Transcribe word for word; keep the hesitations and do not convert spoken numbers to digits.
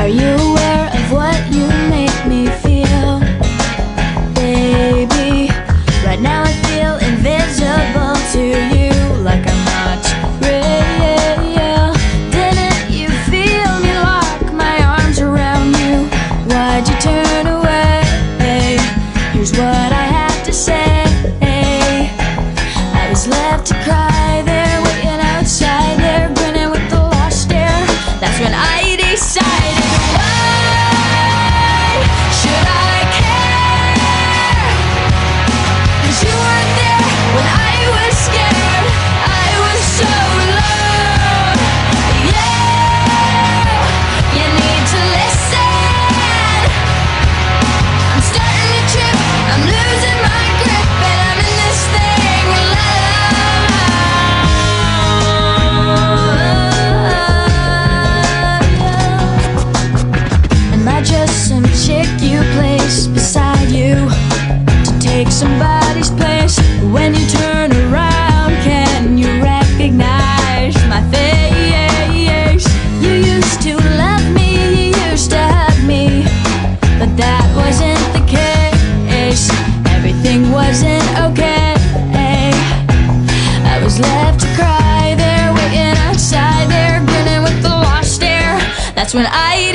Are you aware of what you make me feel? Baby, right now I feel invisible to you, like I'm not real. Didn't you feel me lock my arms around you? Why'd you turn away? Here's what I have to say. I was left to cry there, waiting outside there, grinning with the lost stare. That's when I decided, why should I care? 'Cause you weren't there when I was scared. I was so alone. Yeah, you need to listen. I'm starting to trip, I'm losing my grip, and I'm in this thing alone. Am I just some chick you place beside you to take somebody's place? When you turn around, can you recognize my face? You used to love me, you used to hug me, but that wasn't the case. Everything wasn't okay. I was left to cry there, waiting outside there, grinning with the lost stare. That's when I